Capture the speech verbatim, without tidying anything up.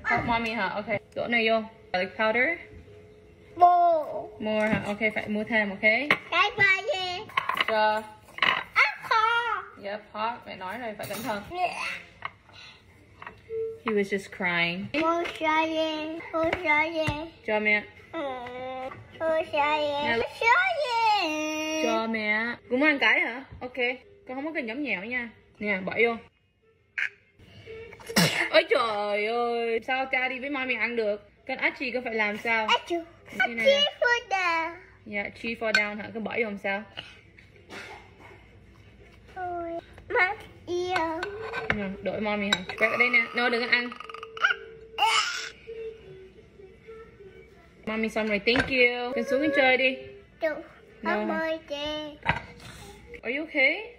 Help mommy hả? Ok. Đổ này vô. Garlic powder. Bồ. More hả? Ok, phải mua thêm, ok? Cái ba gì? Cho. Ác kho. Yep, hot. Mẹ nói rồi, phải cẩn thận. He was just crying. Cô sợ gì? Cô sợ gì? Cho mẹ. Ừ. Cô sợ gì? Cô sợ gì? Cho mẹ. Cũng ăn cái hả? Ok. Con không có cần nhõng nhẽo nha. Nè, bỏ vô. Ôi trời ơi. Sao cha đi với mommy ăn được? Con Archie con phải làm sao? Archie. Archie fall down. Yeah, Chi fall down hả? Con bỏ vô làm sao? Ôi. Mắt yêu. Nè, đổi mommy hả? Quẹt ở đây nè. No, đừng có ăn. Mommy xong rồi, thank you. Con xuống con chơi đi. Chú. Không bơi chị. Are you okay?